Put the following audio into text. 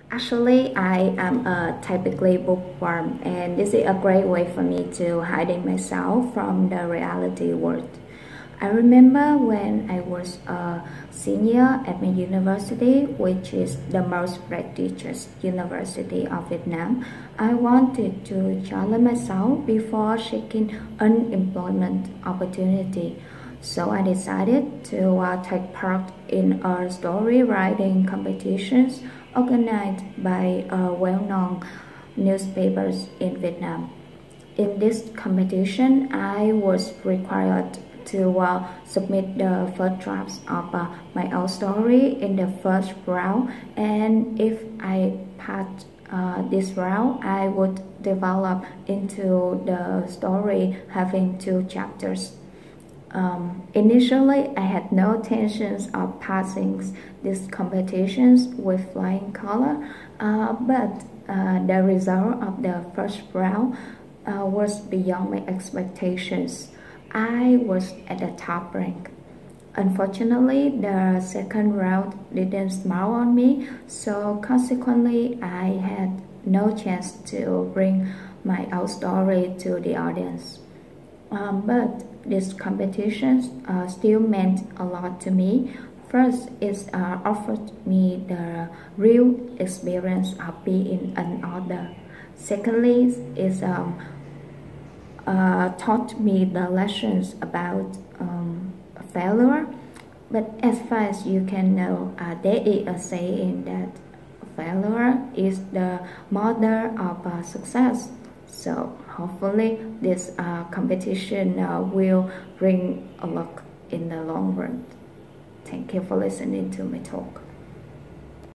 Actually, I am a typically bookworm, and this is a great way for me to hiding myself from the reality world. I remember when I was a senior at my university, which is the most prestigious university of Vietnam. I wanted to challenge myself before seeking unemployment opportunity. So I decided to take part in a story writing competitions organized by well-known newspapers in Vietnam. In this competition, I was required to submit the first drafts of my own story in the first round, and if I passed this round, I would develop into the story having 2 chapters. Initially, I had no intentions of passing these competitions with flying color, but the result of the first round was beyond my expectations. I was at the top rank. Unfortunately, the second round didn't smile on me, so consequently, I had no chance to bring my own story to the audience. But this competition still meant a lot to me. First, it offered me the real experience of being an author. Secondly, it taught me the lessons about failure. But as far as you can know, there is a saying that failure is the mother of success. So hopefully this competition will bring a luck in the long run. Thank you for listening to my talk.